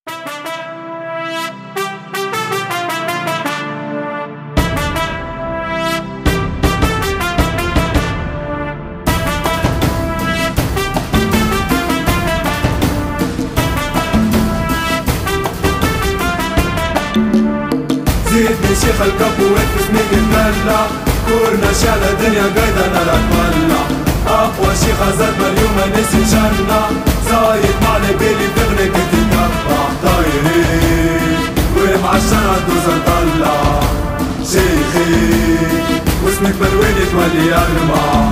زيدني شيخ الكب وانفسني كتملى كورنا شالة دنيا قايدة نرى تملى أقوى شيخ زاد مريومة نسي جنة زايد معلي بيلي بغني كنت تكبع طايرين ومعشان عدوز نطلع شيخي واسمك برويني تولي أرمى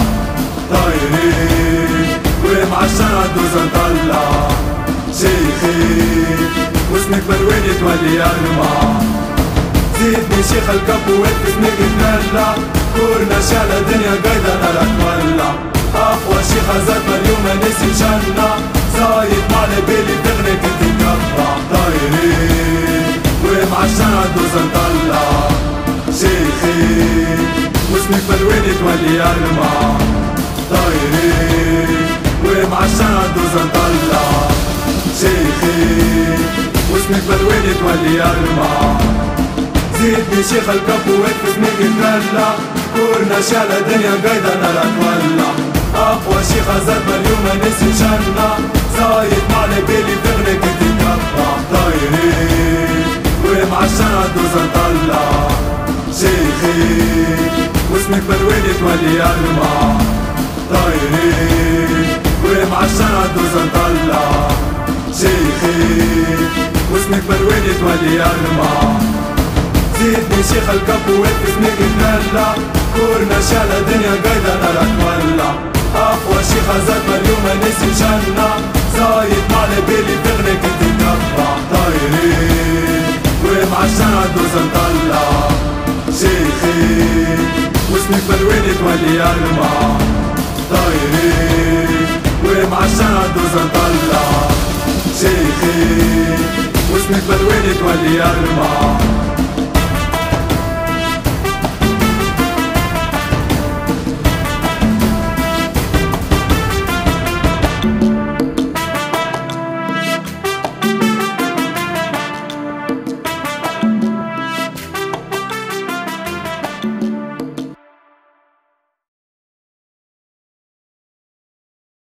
طايرين ومعشان عدوز نطلع شيخي واسمك برويني تولي أرمى زيدني شيخ الكب وانفسني كتملى كورنا شالة دنيا قايدة نرى تملى أقوى شيخ زاد مريومة نسي جنة زايد معلي بيلي بغني كنت تكبع طايرين ومعشان عدوز نطلع شيخي واسمك برويني تولي أرمى طايرين ومعشان عدوز نطلع شيخي واسمك برويني تولي أرمى زيدني شيخ الكب وانفسني كتملى كورنا شالة دنيا قايدة نرى تولع أقوى شيخ زاد مريومة نسي جنة زايد معلي بيلي بغني كنت تكبع طايرين ومعشان عدوز نطلع شيخي واسمك برويني تولي أرمى طايرين ومعشان عدوز نطلع شيخي واسمك برويني تولي أرمى زيدني شيخ الكب وانفسني كتملى كورنا شالة دنيا قايدة نرى تملى أقوى شيخ زاد مريومة نسي جنة زايد معلي بيلي بغني كنت تكبع طايرين ومعشان عدوز نطلع شيخي واسمك برويني تولي أرمى طايرين ومعشان عدوز نطلع شيخي واسمك برويني تولي أرمى